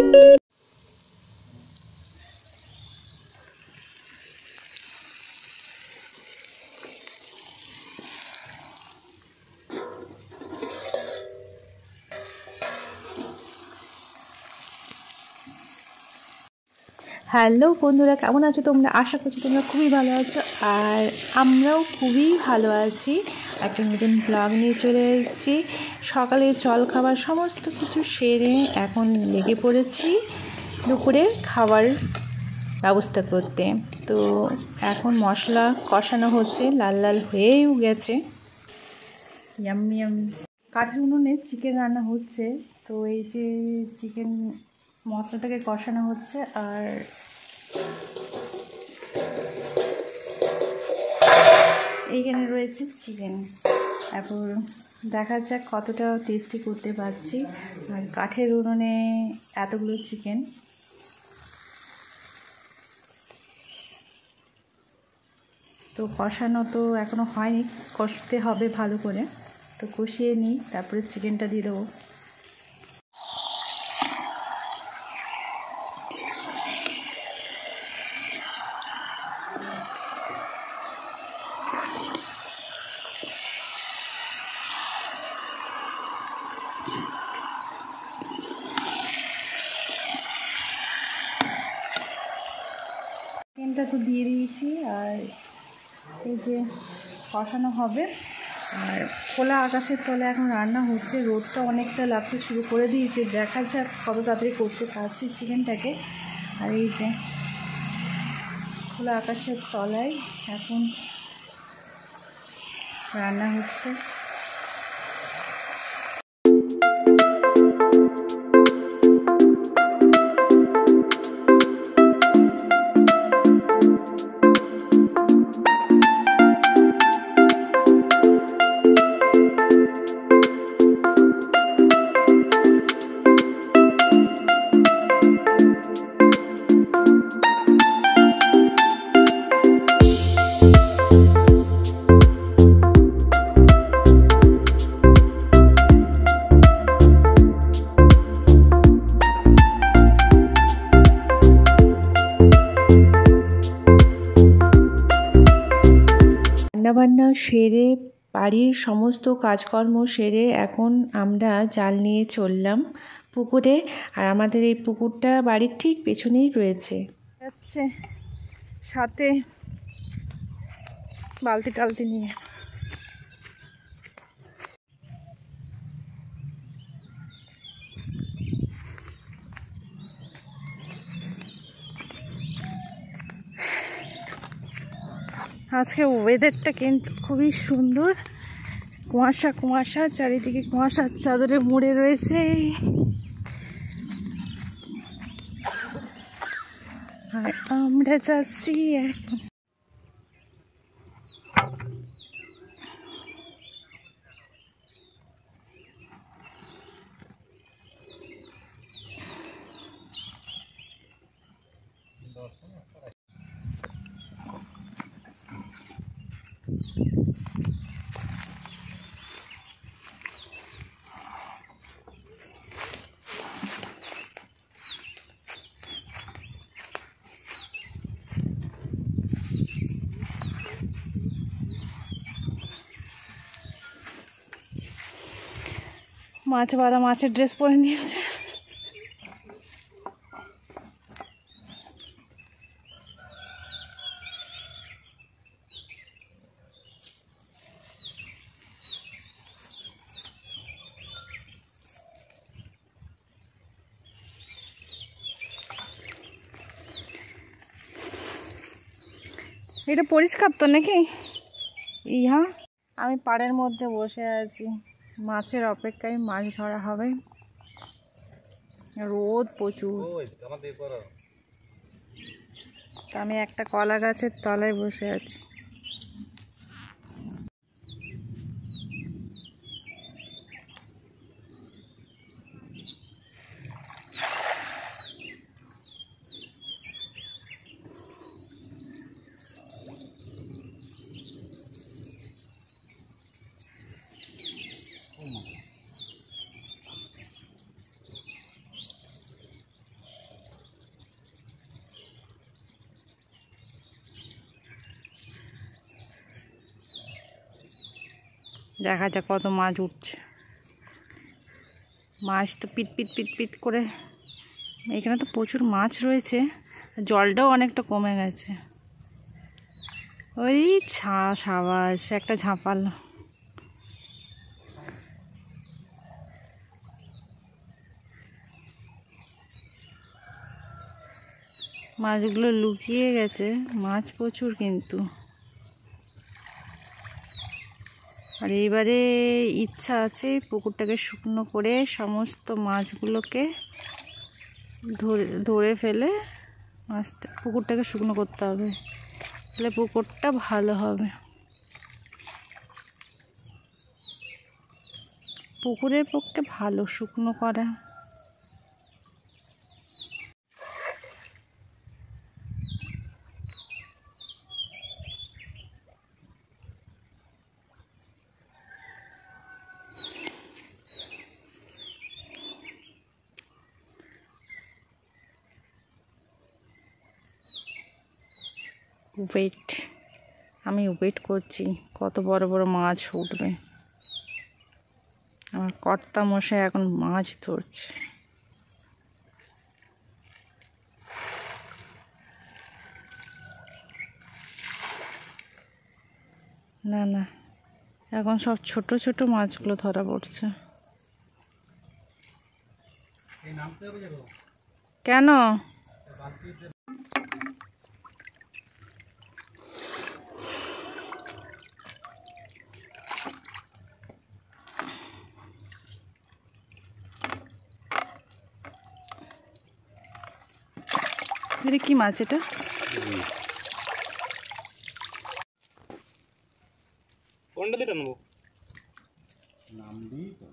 Hello বন্ধুরা, কেমন আছো তোমরা? আশা করছি তোমরা খুবই ভালো আছো, আর আমরাও খুবই ভালো আছি। একটা নতুন ব্লগ নিয়ে চলে এসেছি। সকালে জল খাবার সমস্ত কিছু সেরে এখন লেগে পড়েছি দুপুরের খাবার ব্যবস্থা করতে। তো এখন মশলা কষানো হচ্ছে, লাল লাল হয়েও গেছে। Yummy yummy. কাঠের উনুনে চিকেন রান্না হচ্ছে। তো এই যে চিকেন মশলাটাকে কষানো হচ্ছে, আর এইখানে রয়েছে চিকেন। তারপর দেখা যাক কতটা টেস্টি করতে পারছি। আর কাঠের উনুনে এতগুলো চিকেন, তো কষানো তো এখনও হয়নি, কষতে হবে ভালো করে। তো কষিয়ে নিই, তারপরে চিকেনটা দিয়ে দেবো। চিকেনটা তো দিয়ে দিয়েছি, আর এই যে কষানো হবে। আর খোলা আকাশের তলে এখন রান্না হচ্ছে, রোদটা অনেকটা লাগতে শুরু করে দিয়েছে। দেখা যাক কত তাড়াতাড়ি করতে পারছি চিকেনটাকে। আর এই যে খোলা আকাশের তলায় এখন রান্না হচ্ছে। রান্নাবান্না সেরে বাড়ির সমস্ত কাজকর্ম সেরে এখন আমরা জাল নিয়ে চললাম পুকুরে। আর আমাদের এই পুকুরটা বাড়ির ঠিক পেছনেই রয়েছে। যাচ্ছে সাথে বালতি টালতি নিয়ে। আজকে ওয়েদারটা কিন্তু খুবই সুন্দর, কুয়াশা কুয়াশা, চারিদিকে কুয়াশার চাদরে মুড়ে রয়েছে। আর আমরা যাচ্ছি এখন। মাছওয়ালা মাছের ড্রেস পরে নিয়েছে। এটা পরিষ্কার তো নাকি? ইহা আমি পাড়ের মধ্যে বসে আছি, মাছের অপেক্ষায় মাছ ধরা হবে। রোদ প্রচুর। আমি একটা কলা গাছের তলায় বসে আছি। দেখা যাক কত মাছ উঠছে। মাছ তো পিট পিট পিট পিট করে, এখানে তো প্রচুর মাছ রয়েছে, জলটাও অনেকটা কমে গেছে। ওই সাবাস একটা ঝাঁপালো। মাছগুলো লুকিয়ে গেছে, মাছ প্রচুর কিন্তু। আর এইবারে ইচ্ছা আছে পুকুরটাকে শুকনো করে সমস্ত মাছগুলোকে ধরে ফেলে পুকুরটাকে শুকনো করতে হবে, তাহলে পুকুরটা ভালো হবে। পুকুরের পক্ষে ভালো শুকনো করা। আমি ওয়েট করছি কত বড় বড় মাছ উঠবে। আমার কর্তা মশাই এখন মাছ ধরছে। না না, এখন সব ছোট ছোট মাছগুলো ধরা পড়ছে। কেন? এটা কি মাছ? এটা কোনটা দিটা নেবো? নাম দিই তো।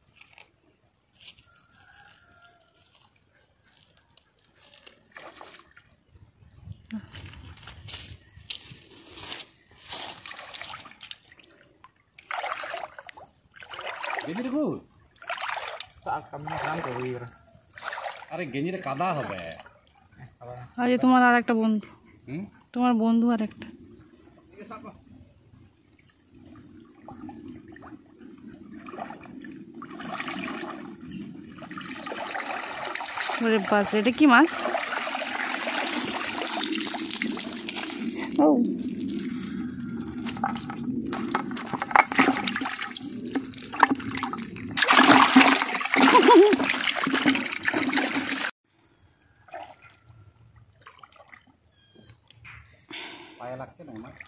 গেঞ্জি দেখো, কাম করো এবার। আরে গেঞ্জিটা কাদা হবে। আজ তোমার আর একটা বন্ধু, তোমার বন্ধু আর একটা। ওরে বাস, এটা কি মাছ? ও পায়ে লাগছে না আমার।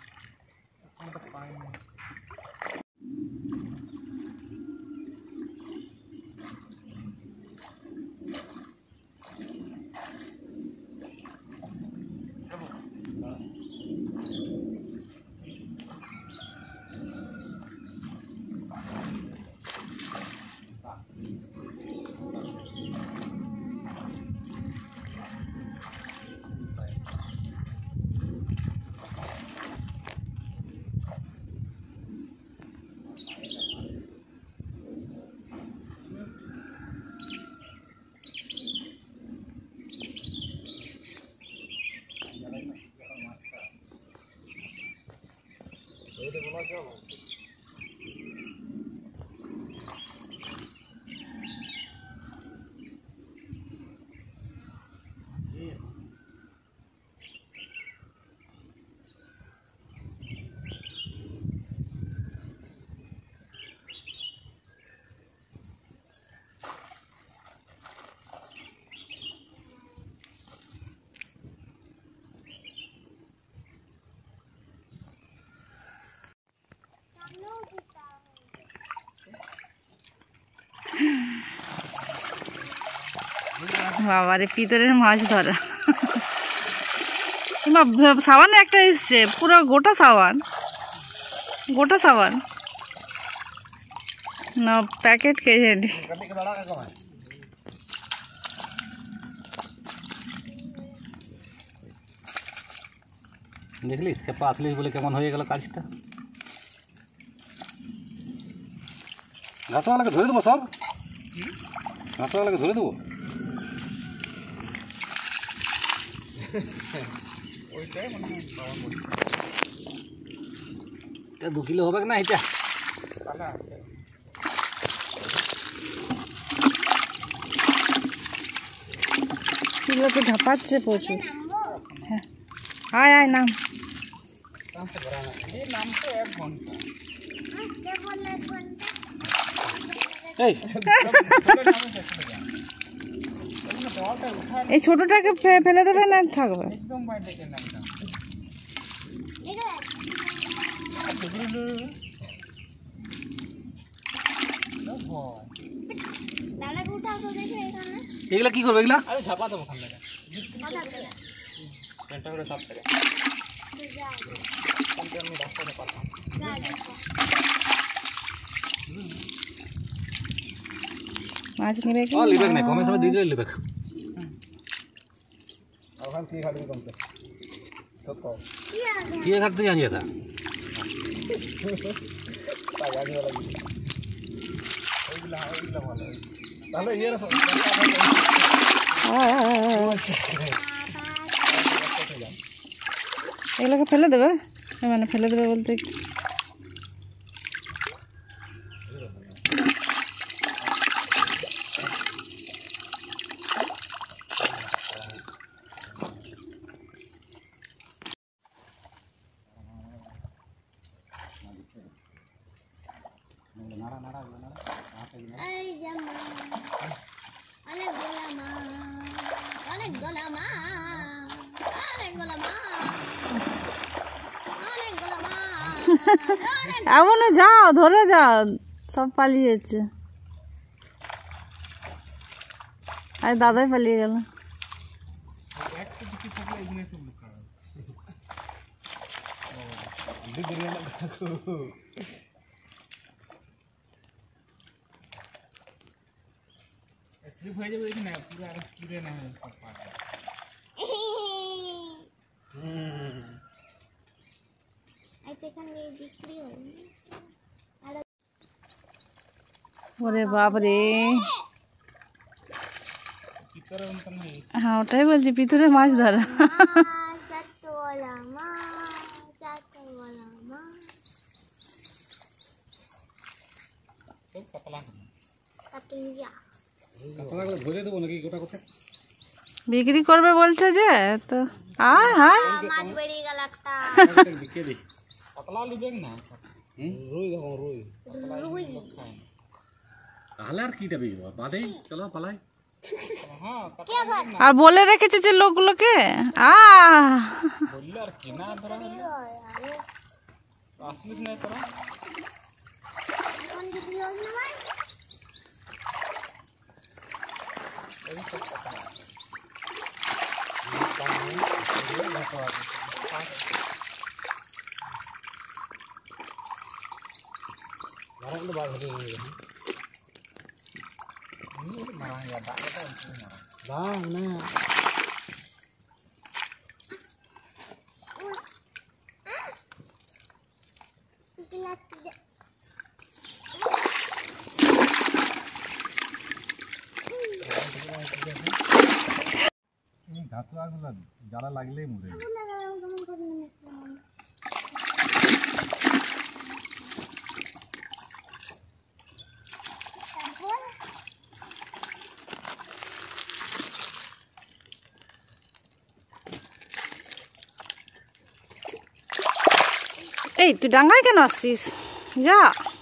বাবারে, পিতলের মাছ ধরা। সাবান একটা এসছে, পুরো গোটা সাবান, গোটা সাবান না প্যাকেট কেটে। দেখলিস খেপা আসলিস বলে কেমন হয়ে গেল কাজটা। ঘাসওয়ালাকে ধরে দেবো, সব ঘাসওয়ালাকে ধরে দেবো। 2 কিলো হবে না এটা? এগুলোকে ঝাপাচ্ছে প্রচুর। হ্যাঁ আয় আয় নাম। এই ছোটটাকে ফেলে দেবে না থাকবে? এগুলা কি করবে? এগুলা মাছ নেবে কি? লিবেক না, কমে সময় দিয়ে দিলে লিবেক। কি খাটতে জানিয়ে তা এগুলোকে ফেলে দেবে? মানে ফেলে দেবে বলতে এমনও যাও, ধরে যাও, সব পালিয়ে যাচ্ছে। আর দাদাই পালিয়ে গেল। ওরে বাপরে, হ্যাঁ ওটাই বলছি, ভিতরে মাছ ধরা। বিক্রি করবে বলছে যে, তো আয় হায় আর বলে রেখেছে যে লোকগুলোকে জ্বালা লাগলেই মরে এই তুই ডাঙ্গায় কেন আসছিস? যা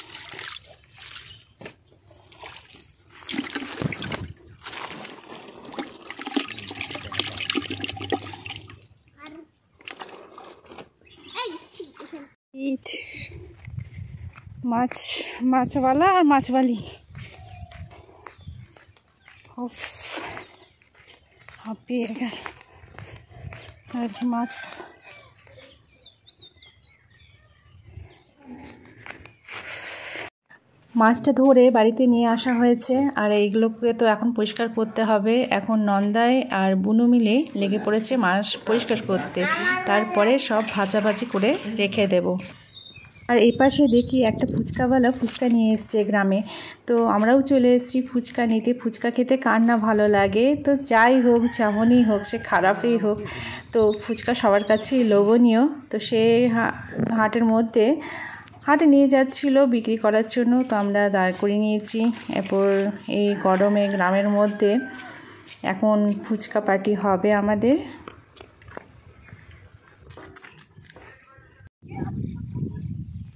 মাছ, মাছওয়ালা আর মাছওয়ালি হাঁপিয়ে গেল আর মাছ। মাছটা ধরে বাড়িতে নিয়ে আসা হয়েছে, আর এইগুলোকে তো এখন পরিষ্কার করতে হবে। এখন নন্দাই আর বুনু মিলে লেগে পড়েছে মাছ পরিষ্কার করতে, তারপরে সব ভাজাভাজি করে রেখে দেব। আর এই পাশে দেখি একটা ফুচকাওয়ালা ফুচকা নিয়ে এসছে গ্রামে, তো আমরাও চলে এসেছি ফুচকা নিতে। ফুচকা খেতে কার না ভালো লাগে, তো যাই হোক যেমনই হোক, সে খারাপই হোক, তো ফুচকা সবার কাছেই লোভনীয়। তো সে হাটের মধ্যে হাটে নিয়ে যাচ্ছিল বিক্রি করার জন্য, তো আমরা দাঁড় করিয়ে নিয়েছি। এরপর এই গরমে গ্রামের মধ্যে এখন ফুচকা পার্টি হবে আমাদের।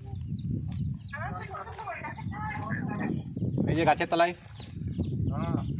এই যে গাছের তলায়